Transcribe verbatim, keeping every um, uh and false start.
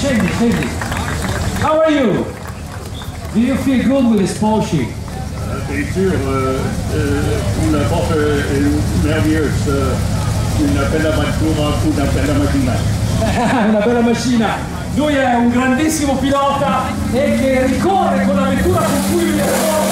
scendi, scendi. How are you? Do you feel good with this Porsche? Addirittura uh, una cosa merveilleuse, una bella vettura, una bella macchina. Una bella macchina. Lui è un grandissimo pilota e che ricorre con la vettura con cui